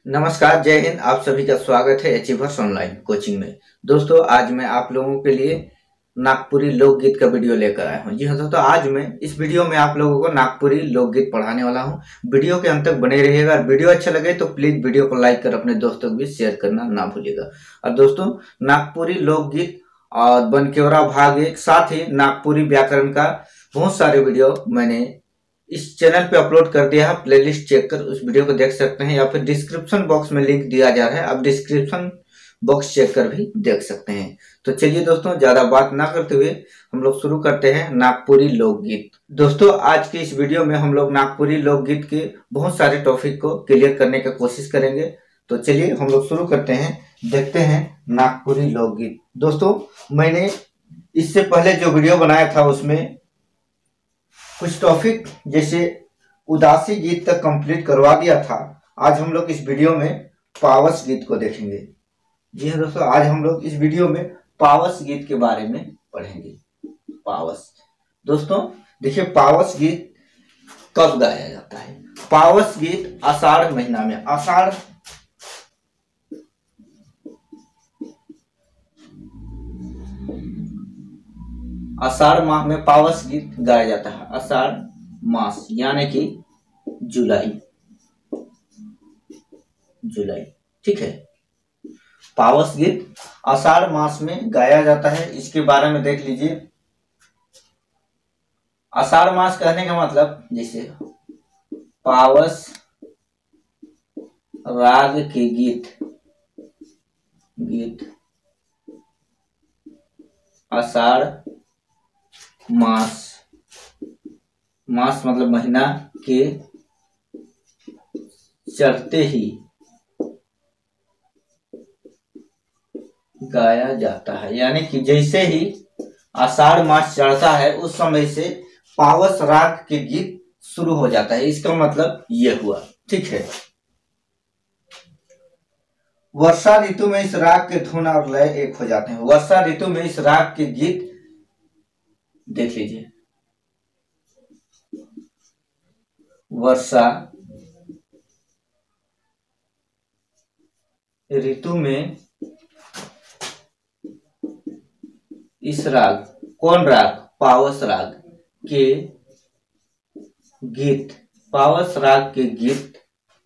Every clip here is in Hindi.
नमस्कार, जय हिंद। आप सभी का स्वागत है अचीवर्स ऑनलाइन कोचिंग में। दोस्तों, आज मैं आप लोगों के लिए नागपुरी लोकगीत का वीडियो लेकर आया हूं। जी हाँ दोस्तों, आज मैं इस वीडियो में आप लोगों को नागपुरी लोकगीत पढ़ाने वाला हूं। वीडियो के अंत तक बने रहिएगा। वीडियो अच्छा लगे तो प्लीज वीडियो को लाइक कर अपने दोस्तों को भी शेयर करना ना भूलिएगा। और दोस्तों, नागपुरी लोकगीत और बनकेवरा भाग 1 साथ ही नागपुरी व्याकरण का बहुत सारे वीडियो मैंने इस चैनल पे अपलोड कर दिया है। प्लेलिस्ट चेक कर उस वीडियो को देख सकते हैं, या फिर डिस्क्रिप्शन बॉक्स में लिंक दिया जा रहा है, आप डिस्क्रिप्शन बॉक्स चेक कर भी देख सकते हैं। तो चलिए दोस्तों, ज्यादा बात ना करते हुए हम लोग शुरू करते हैं नागपुरी लोकगीत। दोस्तों, आज के इस वीडियो में हम लोग नागपुरी लोकगीत के बहुत सारे टॉपिक को क्लियर करने की कोशिश करेंगे। तो चलिए हम लोग शुरू करते हैं, देखते हैं नागपुरी लोकगीत। दोस्तों, मैंने इससे पहले जो वीडियो बनाया था उसमें कुछ टॉपिक जैसे उदासी गीत तक कंप्लीट करवा दिया था। आज हम लोग इस वीडियो में पावस गीत को देखेंगे। जी हाँ दोस्तों, आज हम लोग इस वीडियो में पावस गीत के बारे में पढ़ेंगे। पावस, दोस्तों देखिए, पावस गीत कब गाया जाता है? पावस गीत आषाढ़ महीना में, आषाढ़ माह में पावस गीत गाया जाता है। आषाढ़ मास यानी कि जुलाई, ठीक है। पावस गीत आषाढ़ मास में गाया जाता है। इसके बारे में देख लीजिए। आषाढ़ मास कहने का मतलब, जैसे पावस राग के गीत आषाढ़ मास मतलब महीना के चढ़ते ही गाया जाता है। यानी कि जैसे ही आषाढ़ मास चढ़ता है उस समय से पावस राग के गीत शुरू हो जाता है। इसका मतलब ये हुआ, ठीक है। वर्षा ऋतु में इस राग के धुन और लय एक हो जाते हैं। वर्षा ऋतु में इस राग के गीत देख लीजिए। वर्षा ऋतु में इस राग, कौन राग? पावस राग के गीत, पावस राग के गीत,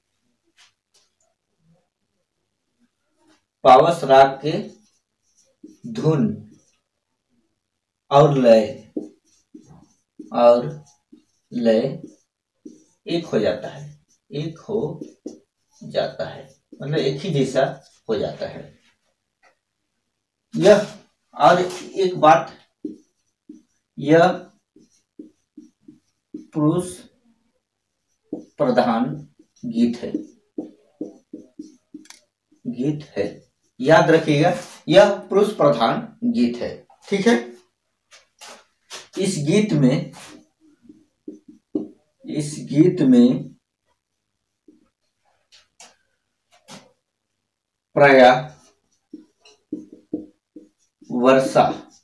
पावस राग के धुन और लय एक हो जाता है। मतलब एक ही जैसा हो जाता है। यह, और एक बात, यह पुरुष प्रधान गीत है। याद रखिएगा, यह पुरुष प्रधान गीत है, ठीक है। इस गीत में प्रायः वर्षा,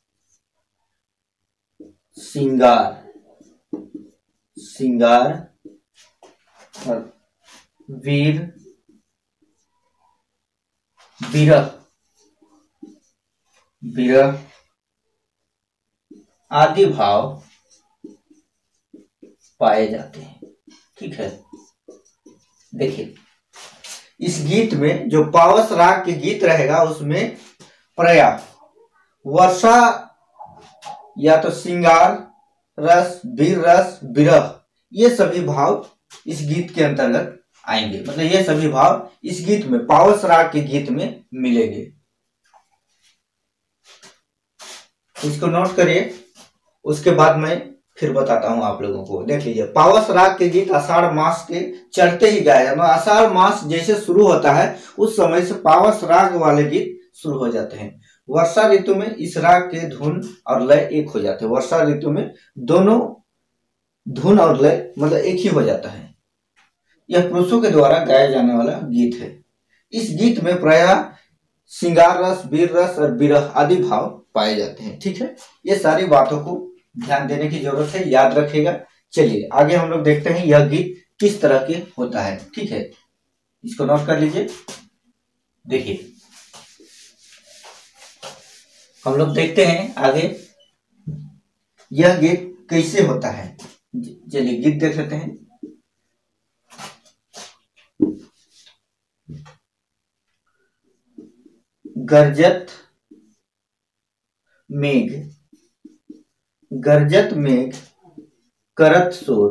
श्रृंगार और विरह आदि भाव पाए जाते हैं, ठीक है। देखिए, इस गीत में जो पावस राग के गीत रहेगा उसमें प्रायः वर्षा या तो श्रृंगार रस, वीर रस, विरह, ये सभी भाव इस गीत के अंतर्गत आएंगे। मतलब ये सभी भाव इस गीत में, पावस राग के गीत में मिलेंगे। इसको नोट करिए, उसके बाद मैं फिर बताता हूं आप लोगों को। देख लीजिए, पावस राग के गीत आषाढ़ मास के चढ़ते ही गाया जाता है। आषाढ़ मास जैसे शुरू होता है उस समय से पावस राग वाले गीत शुरू हो जाते हैं। वर्षा ऋतु में इस राग के धुन और लय एक हो जाते हैं। वर्षा ऋतु में दोनों धुन और लय मतलब एक ही हो जाता है। यह पुरुषों के द्वारा गाया जाने वाला गीत है। इस गीत में प्रायः श्रृंगार रस, वीर रस और विरह आदि भाव पाए जाते हैं, ठीक है। ये सारी बातों को ध्यान देने की जरूरत है, याद रखिएगा। चलिए आगे हम लोग देखते हैं यह गीत किस तरह के होता है, ठीक है। इसको नोट कर लीजिए। देखिए हम लोग देखते हैं आगे यह गीत कैसे होता है। चलिए गीत देख लेते हैं। गरजत मेघ, गरजत मेघ करत शोर,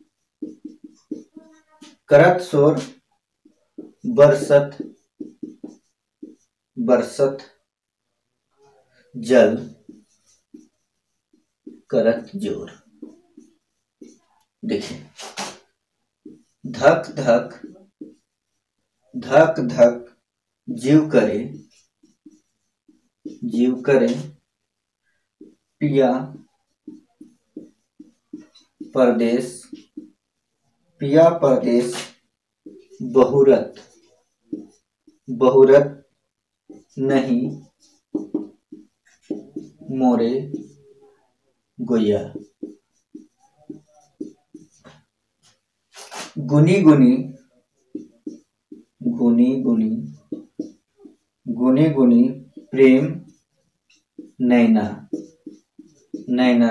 करत शोर बरसत बरसत जल करत जोर। देखिए धक धक धक धक जीव करे, जीव करे पिया परदेश, पिया परदेश बहुरत, बहुरत नहीं मोरे गोया। गुनी गुनी गुनी गुनी गुनी गुनी प्रेम नैना, नैना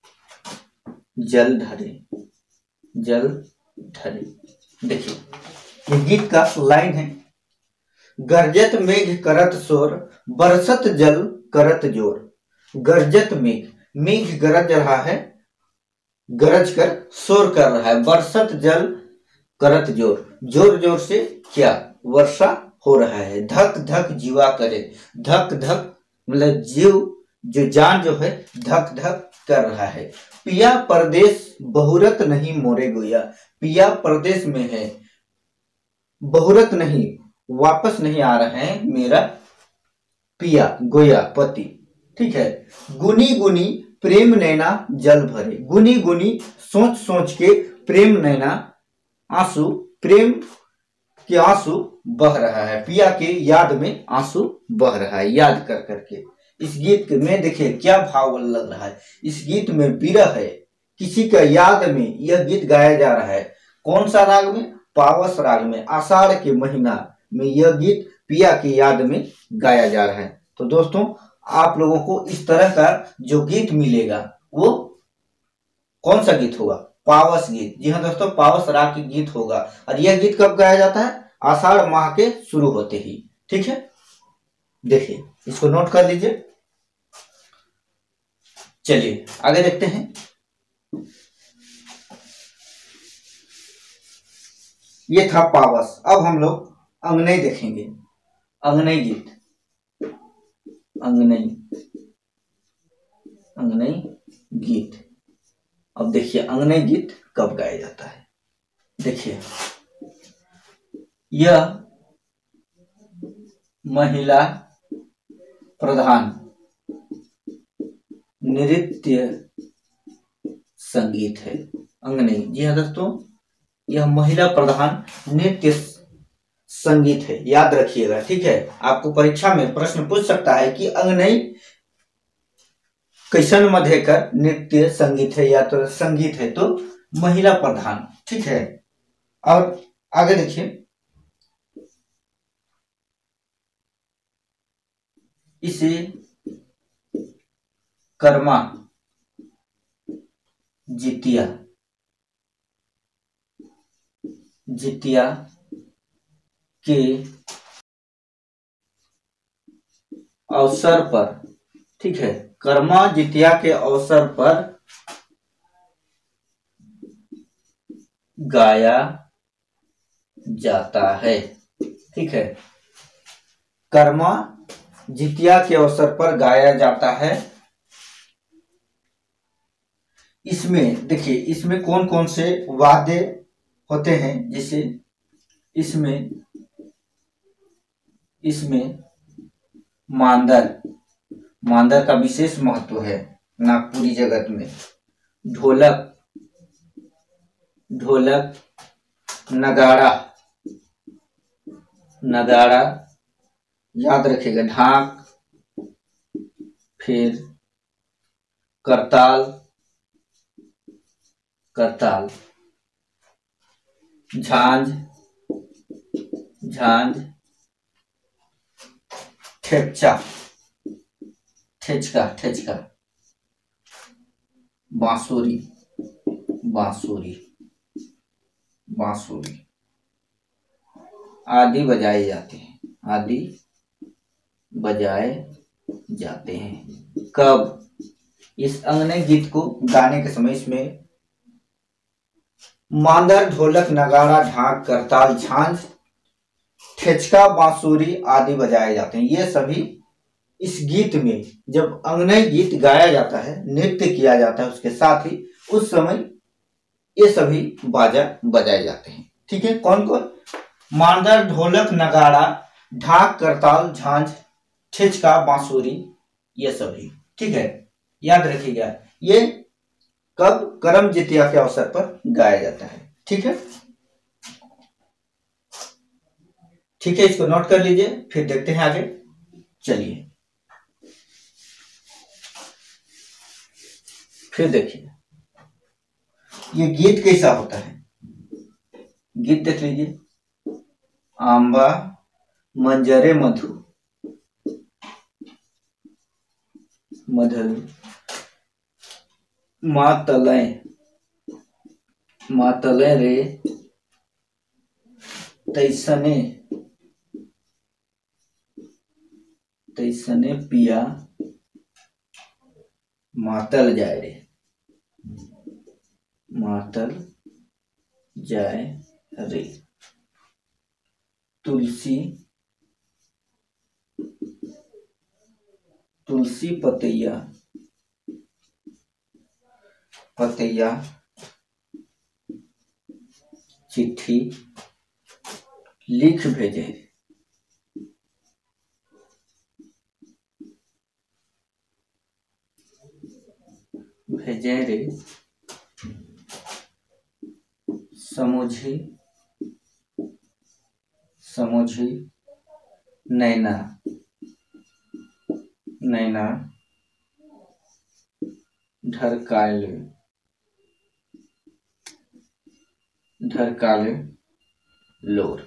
जल ढरे, जल ढरे। देखिए ये गीत का लाइन है। गरजत मेघ करत शोर, बरसत जल करत जोर। गरजत मेघ, मेघ गरज रहा है, गरज कर शोर कर रहा है। बरसत जल करत जोर, जोर जोर से क्या वर्षा हो रहा है। धक धक जीवा करे, धक धक मतलब जीव जो जान जो है धक धक कर रहा है। पिया परदेश बहुरत नहीं मोरे गोया, पिया परदेश में है, बहुरत नहीं वापस नहीं आ रहे हैं मेरा पिया गोया पति। ठीक है। गुनी गुनी प्रेम नैना जल भरे, गुनी गुनी सोच सोच के प्रेम नैना आंसू, प्रेम के आंसू बह रहा है, पिया के याद में आंसू बह रहा है याद कर करके। इस गीत में देखिए क्या भाव लग रहा है। इस गीत में विरह है, किसी का याद में यह गीत गाया जा रहा है। कौन सा राग में? पावस राग में। आषाढ़ के महीना में यह गीत पिया की याद में गाया जा रहा है। तो दोस्तों आप लोगों को इस तरह का जो गीत मिलेगा वो कौन सा गीत होगा? पावस गीत। जी हाँ दोस्तों, पावस राग की गीत होगा। और यह गीत कब गाया जाता है? आषाढ़ माह के शुरू होते ही। ठीक है, देखिए इसको नोट कर लीजिए। चलिए आगे देखते हैं। ये था पावस। अब हम लोग अंगनई देखेंगे। अंगनई गीत, अंगनई, अंगनई गीत। अब देखिए अंगनई गीत कब गाया जाता है। देखिए यह महिला प्रधान नृत्य संगीत है अंगनई। जी हाँ दोस्तों, यह महिला प्रधान नृत्य संगीत है, याद रखिएगा। ठीक है, आपको परीक्षा में प्रश्न पूछ सकता है कि अंगनई कैसन मध्यकर नृत्य संगीत है या तो संगीत है, तो महिला प्रधान। ठीक है, और आगे देखिए। इसे कर्मा जितिया, जितिया के अवसर पर, ठीक है, कर्मा जितिया के अवसर पर गाया जाता है। ठीक है, कर्मा जितिया के अवसर पर गाया जाता है। इसमें देखिए, इसमें कौन कौन से वाद्य होते हैं, जैसे इसमें इसमें मांदर, मांदर का विशेष महत्व है नागपुरी जगत में। ढोलक, ढोलक, नगाड़ा, नगाड़ा याद रखिएगा, ढाक, फिर करताल, करताल, झांझ, झांझ, ठेपचा, ठेचका, ठेचका, बांसुरी, बांसुरी, बांसुरी आदि बजाए जाते हैं, आदि बजाए जाते हैं। कब? इस अंगने गीत को गाने के समय इसमें मांदर, ढोलक, नगाड़ा, ढाक, करताल, झांझ, ठेचका, बांसुरी आदि बजाए जाते हैं। ये सभी इस गीत में जब अंगने गीत गाया जाता है, नृत्य किया जाता है उसके साथ ही, उस समय ये सभी बाजा बजाए जाते हैं। ठीक है, कौन कौन? मांदर, ढोलक, नगाड़ा, ढाक, करताल, झांझ, ठेचका, बांसुरी, ये सभी। ठीक है, याद रखिएगा। ये कब? करम जितिया के अवसर पर गाया जाता है। ठीक है, ठीक है, इसको नोट कर लीजिए, फिर देखते हैं आगे। चलिए फिर देखिए ये गीत कैसा होता है। गीत देख लीजिए। आंबा मंजरे मधु, मधु मातलय, मातलय रे तैसने, तैसने पिया मातल जाए रे, मातल जाए रे। तुलसी, तुलसी पतैया, पतैया चिट्ठी लिख भेजे, भेजे रे समुझी, समुझी नैना, नैना ढरकाले, ढरकाले लोर।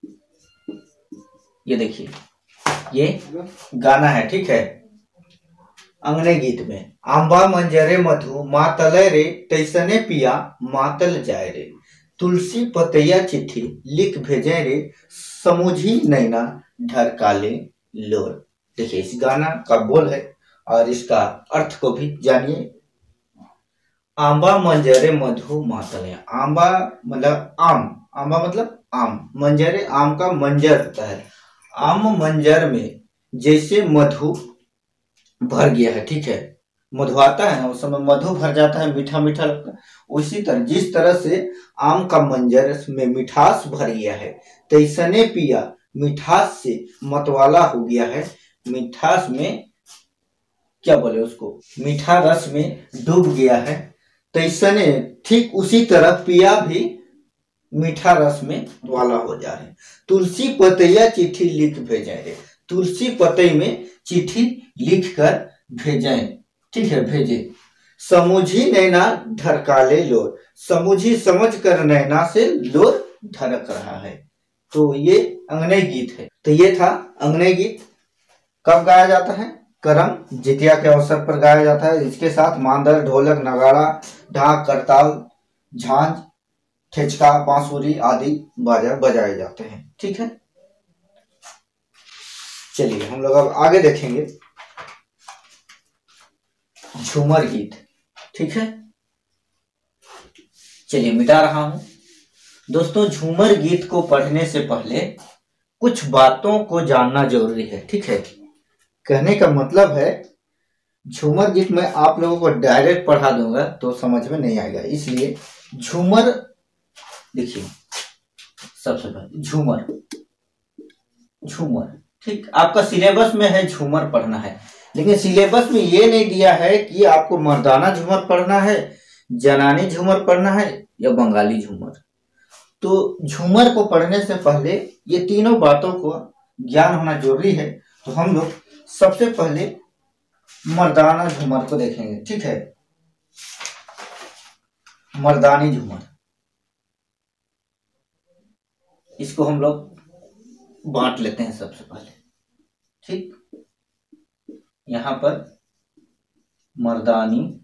ये देखिए ये गाना है। ठीक है, अंगने गीत में आंबा मंजरे मधु मातलय रे तैसने पिया मातल जाए रे, तुलसी पतैया चिट्ठी लिख भेजे रे समुझी नैना ढरकाले लोर। देखिए इस गाना का बोल है और इसका अर्थ को भी जानिए। आंबा मंजरे मधु मातलय, आंबा मतलब आम, आंबा मतलब आम, मंजरे आम का मंजर होता है। आम मंजर में जैसे मधु भर गया है, ठीक है, मधु आता है ना उस समय मधु भर जाता है, मीठा मीठा लगता है। उसी तरह जिस तरह से आम का मंजर में मिठास भर गया है, तैसने पिया मिठास से मतवाला हो गया है, मिठास में क्या बोले उसको, मीठा रस में डूब गया है। तैसने ठीक उसी तरह पिया भी मीठा रस में वाला हो जा रहे। तुलसी पतैया चिट्ठी लिख भेजे रे, तुलसी पतई में चिट्ठी लिख कर भेजें। ठीक है, भेजे। समुझी नैना ढरकाले लोर, समुझी समझ कर नैना से लोर ढरक रहा है। तो ये अंगने गीत है। तो ये था अंगने गीत। कब गाया जाता है? करम जितिया के अवसर पर गाया जाता है। इसके साथ मांदर, ढोलक, नगाड़ा, ढाक, करताल, झांझ, ठेचका, बांसुरी आदि बाजा बजाए जाते हैं। ठीक है, चलिए हम लोग अब आगे देखेंगे झूमर गीत। ठीक है, चलिए मिटा रहा हूं। दोस्तों झूमर गीत को पढ़ने से पहले कुछ बातों को जानना जरूरी है। ठीक है, कहने का मतलब है झूमर गीत में आप लोगों को डायरेक्ट पढ़ा दूंगा तो समझ में नहीं आएगा, इसलिए झूमर देखिए। सबसे पहले झूमर, झूमर ठीक आपका सिलेबस में है झूमर पढ़ना है, लेकिन सिलेबस में ये नहीं दिया है कि आपको मर्दाना झूमर पढ़ना है, जनानी झूमर पढ़ना है या बंगाली झूमर। तो झूमर को पढ़ने से पहले ये तीनों बातों को ज्ञान होना जरूरी है। तो हम लोग सबसे पहले मर्दाना झूमर को देखेंगे। ठीक है, मर्दानी झूमर, इसको हम लोग बांट लेते हैं सबसे पहले। ठीक, यहां पर मर्दानी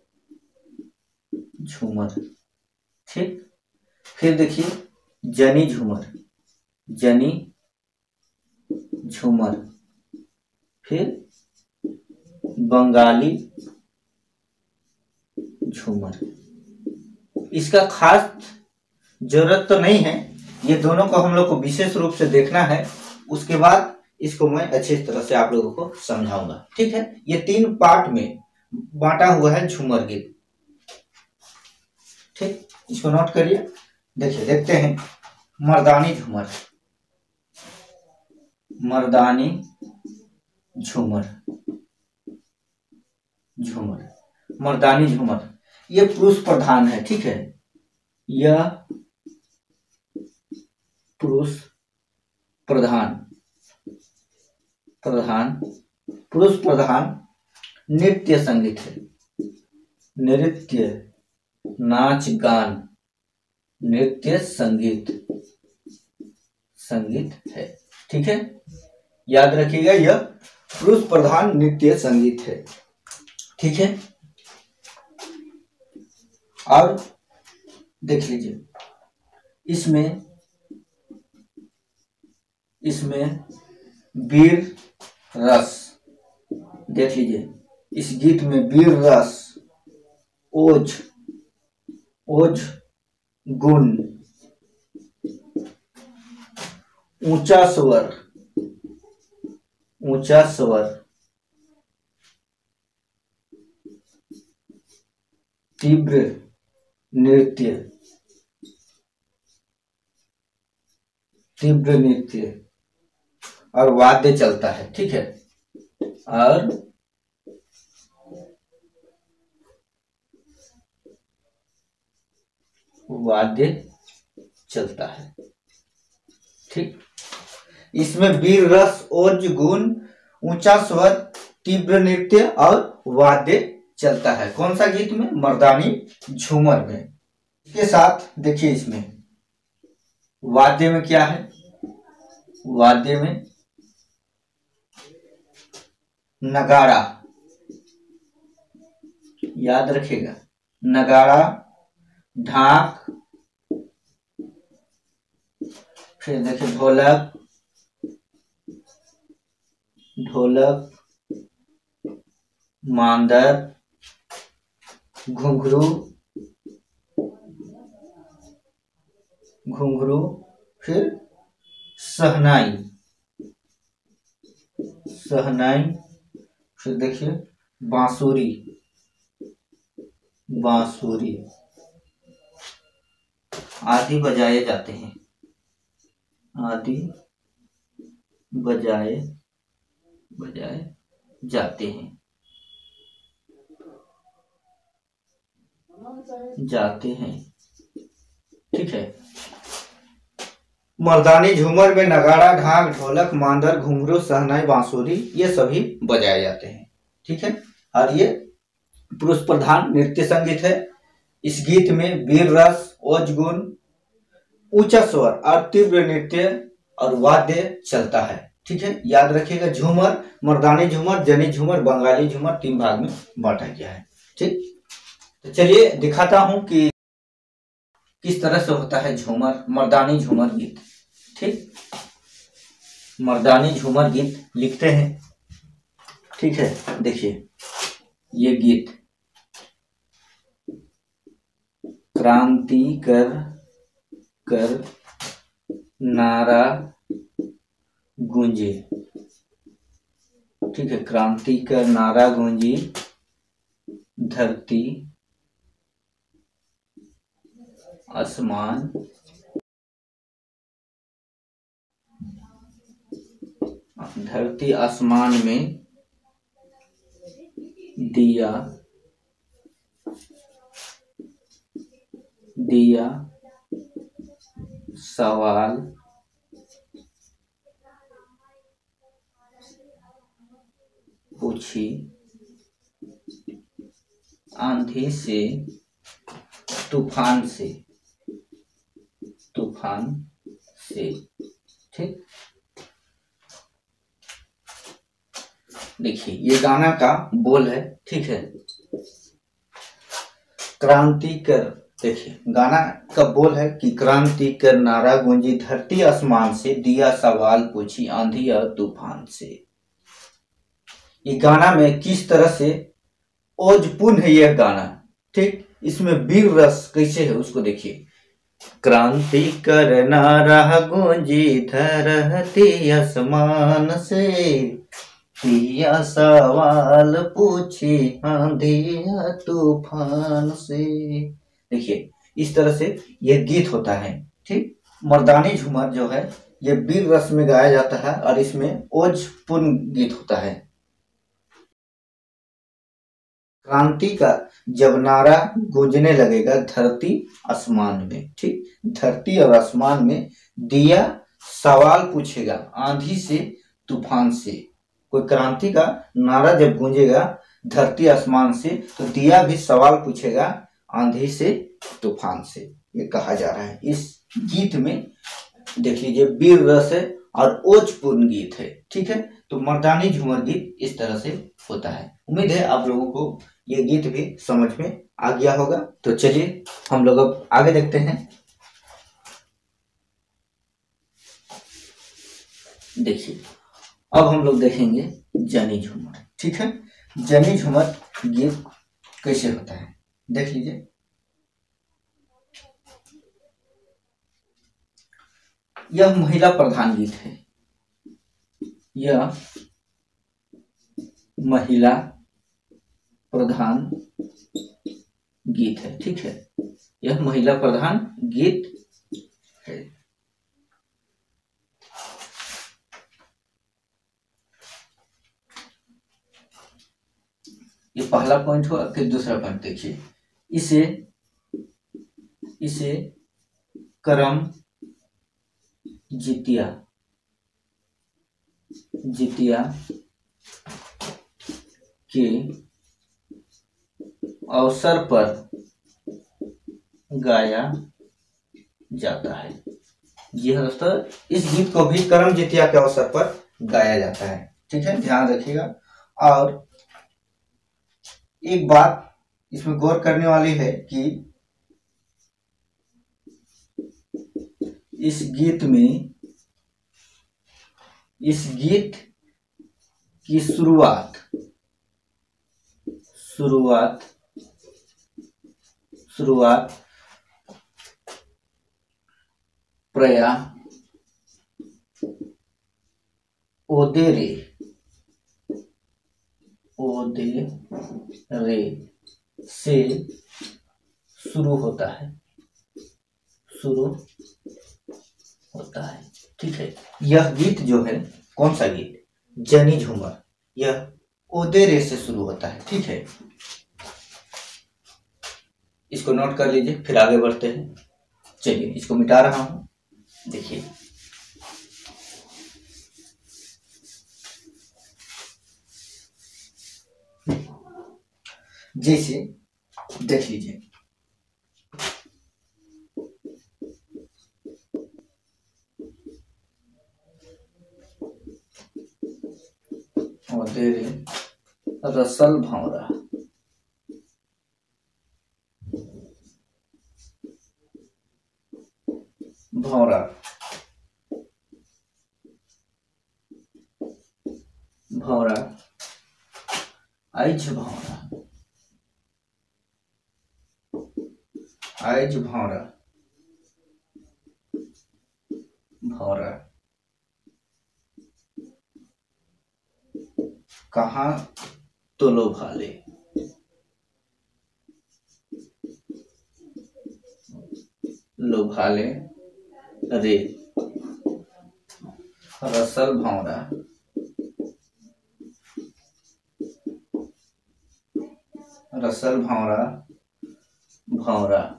झूमर। ठीक, फिर देखिए जनी झूमर, जनी झूमर, फिर बंगाली झूमर। इसका खास जरूरत तो नहीं है, ये दोनों को हम लोग को विशेष रूप से देखना है, उसके बाद इसको मैं अच्छी तरह से आप लोगों को समझाऊंगा। ठीक है, ये 3 पार्ट में बांटा हुआ है झूमर गीत। ठीक, इसको नोट करिए। देखिए, देखते हैं मर्दानी झूमर। मर्दानी झूमर, झूमर, मर्दानी झूमर, ये पुरुष प्रधान है। ठीक है, यह पुरुष प्रधान, पुरुष प्रधान नृत्य संगीत है। नृत्य, नाच गान, नृत्य संगीत, संगीत है। ठीक है, याद रखिएगा, यह पुरुष प्रधान नृत्य संगीत है। ठीक है, और देख लीजिए, इसमें वीर रस, देख लीजिए, इस गीत में वीर रस, ओज, ओज गुण, ऊंचा स्वर, ऊंचा स्वर, तीव्र नृत्य, तीव्र नृत्य, और वाद्य चलता है। ठीक है, और वाद्य चलता है। ठीक, इसमें वीर रस, ओज गुण, ऊंचा स्वर, तीव्र नृत्य और वाद्य चलता है। कौन सा गीत में? मर्दानी झूमर में। इसके साथ देखिए, इसमें वाद्य में क्या है? वाद्य में नगाड़ा, याद रखिएगा, नगाड़ा, ढाक, फिर देखिए ढोलक, ढोलक, मांदर, घुंघरू, घुंघरू, फिर सहनाई, सहनाई, फिर देखिए बांसुरी, बांसुरी आदि बजाए जाते हैं, आदि बजाए जाते हैं, ठीक है। मर्दानी झूमर में नगाड़ा, ढाक, ढोलक, मांदर, घुंघरू, सहनाई, बांसुरी ये सभी बजाए जाते हैं। ठीक है, और ये पुरुष प्रधान नृत्य संगीत है। इस गीत में वीर रस, ओज गुण, ऊंचा स्वर और तीव्र नृत्य और वाद्य चलता है। ठीक है, याद रखिएगा, झूमर, मर्दानी झूमर, जनी झूमर, बंगाली झूमर 3 भाग में बांटा गया है। ठीक, तो चलिए दिखाता हूं कि किस तरह से होता है झूमर, मर्दानी झूमर गीत। ठीक, मर्दानी झूमर गीत लिखते हैं। ठीक है, देखिए ये गीत, क्रांति कर नारा गूंजे। ठीक है, क्रांति कर नारा गूंजी, धरती आसमान, धरती आसमान में दिया सवाल पूछी, आंधी से तूफान से। ठीक, देखिए ये गाना का बोल है, ठीक है। क्रांति कर, देखिए गाना का बोल है कि क्रांति कर नारा गूंजी धरती आसमान से, दिया सवाल पूछी आंधी और तूफान से। ये गाना में किस तरह से ओजपूर्ण है यह गाना, ठीक। इसमें वीर रस कैसे है उसको देखिए। क्रांति कर नारा गूंजी धरती आसमान से, दिया सवाल पूछी आंधी तूफान से। देखिए इस तरह से यह गीत होता है, ठीक। मर्दानी झूमर जो है ये वीर रस में गाया जाता है और इसमें ओजपूर्ण गीत होता है। क्रांति का जब नारा गूंजने लगेगा धरती आसमान में, ठीक। धरती और आसमान में दिया सवाल पूछेगा आंधी से तूफान से। कोई क्रांति का नारा जब गूंजेगा धरती आसमान से तो दिया भी सवाल पूछेगा आंधी से तूफान से, ये कहा जा रहा है इस गीत में। देख लीजिए वीर रस है और ओजपूर्ण गीत है, ठीक है। तो मर्दानी झूमर गीत इस तरह से होता है। उम्मीद है आप लोगों को ये गीत भी समझ में आ गया होगा। तो चलिए हम लोग अब आगे देखते हैं। देखिए अब हम लोग देखेंगे जनी झूमर, ठीक है। जनी झूमर गीत कैसे होता है देख लीजिए। यह महिला प्रधान गीत है, यह महिला प्रधान गीत है, ठीक है। यह महिला प्रधान गीत है। ये पहला पॉइंट हुआ। फिर दूसरा पॉइंट देखिए, इसे करम जितिया के अवसर पर गाया जाता है। जी हाँ दोस्तों, इस गीत को भी करम जितिया के अवसर पर गाया जाता है, ठीक है, ध्यान रखिएगा। और एक बात इसमें गौर करने वाली है कि इस गीत की शुरुआत प्रया ओदे रे से शुरू होता है, ठीक है। यह गीत जो है कौन सा गीत, जनी झूमर, यह ओदे रे से शुरू होता है, ठीक है। इसको नोट कर लीजिए, फिर आगे बढ़ते हैं। चलिए इसको मिटा रहा हूं, देखिए। जैसे देख लीजिए, ओदे रे रसल भौरा, भौरा आइज भौरा कहाँ तो लोभाले, रे रसल भौरा, भौरा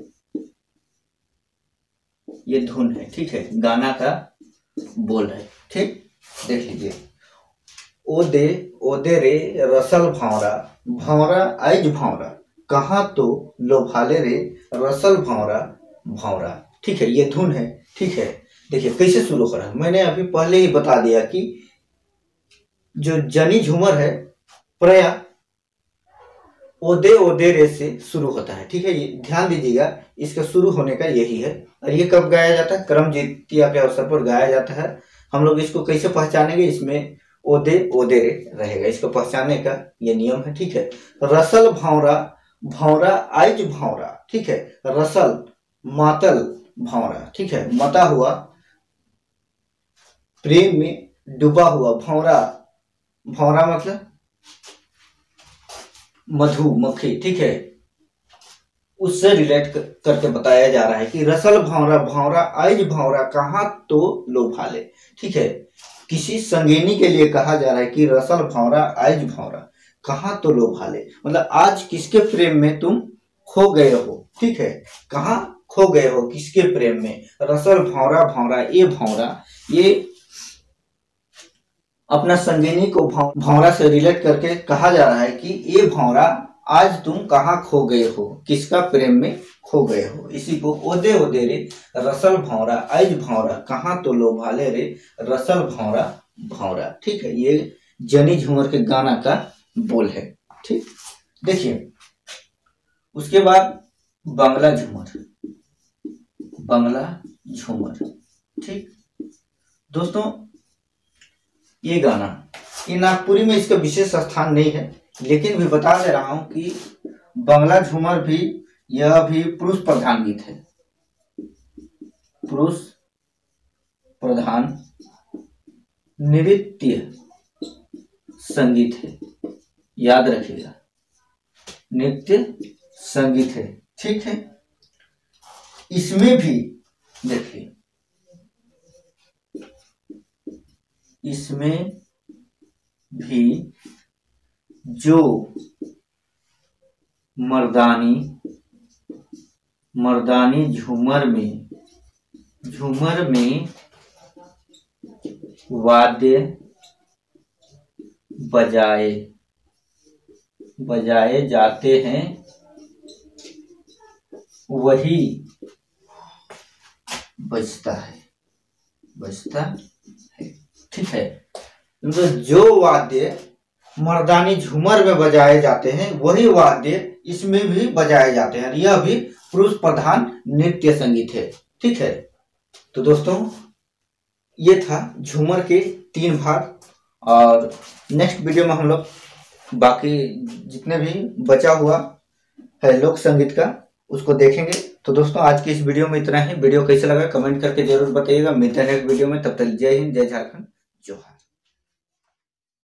ये धुन है, ठीक है, गाना का बोल है, ठीक। देख लीजिए, ओदे रे रसल भौरा आइज भौरा कहाँ तो लोभाले रे रसल भौरा, ठीक है, ये धुन है, ठीक है। देखिए कैसे शुरू हो रहा है, मैंने अभी पहले ही बता दिया कि जो जनी झूमर है प्रया ओदे ओदे रे से शुरू होता है। ठीक है, ये ध्यान दीजिएगा, इसका शुरू होने का यही है। और ये कब गाया जाता है? करम जितिया के अवसर पर गाया जाता है। हम लोग इसको कैसे पहचानेंगे? इसमें ओदे ओदे रे रहेगा, इसको पहचानने का ये नियम है। ठीक है, रसल भौरा, भौरा आइज भौरा। ठीक है, रसल मातल भौरा। ठीक है, मता हुआ, प्रेम में डूबा हुआ। भौरा, भौरा मतलब मधुमक्खी। ठीक है, उससे रिलेट करके बताया जा रहा है कि रसल भौरा, भौरा आइज भौरा कहाँ तो लोभाले। ठीक है, किसी संगिनी के लिए कहा जा रहा है कि रसल भौरा आइज भौरा कहाँ तो लोभाले, मतलब आज किसके प्रेम में तुम खो गए हो। ठीक है, कहाँ खो गए हो, किसके प्रेम में। रसल भौरा, भौरा ये भौरा ये अपना संगिनी को भौरा से रिलेट करके कहा जा रहा है कि ये भौरा आज तुम कहाँ खो गए हो, किसका प्रेम में खो गए हो। इसी को ओदे ओदे रे रसल भौरा आइज भौरा कहाँ तो लोभाले रे रसल भौरा भौरा। ठीक है, ये जनी झूमर के गाना का बोल है। ठीक, देखिए उसके बाद बंगला झूमर, बंगला झूमर। ठीक दोस्तों, ये गाना ये नागपुरी में इसका विशेष स्थान नहीं है, लेकिन भी बता दे रहा हूं कि बंगला झूमर भी यह भी पुरुष प्रधान गीत है, पुरुष प्रधान नृत्य संगीत है। याद रखिएगा, नृत्य संगीत है। ठीक है, इसमें भी देखिए, इसमें भी जो मर्दानी झूमर में वाद्य बजाए जाते हैं वही बजता है। ठीक है, तो जो वाद्य मर्दानी झूमर में बजाए जाते हैं वही वाद्य इसमें भी बजाए जाते हैं। यह भी पुरुष प्रधान नृत्य संगीत है। ठीक है, तो दोस्तों ये था झूमर के 3 भाग, और नेक्स्ट वीडियो में हम लोग बाकी जितने भी बचा हुआ है लोक संगीत का उसको देखेंगे। तो दोस्तों आज की इस वीडियो में इतना ही। वीडियो कैसा लगा कमेंट करके जरूर बताइएगा। मिलते हैं नेक्स्ट वीडियो में, तब तक जय हिंद, जय झारखंड, जोहार।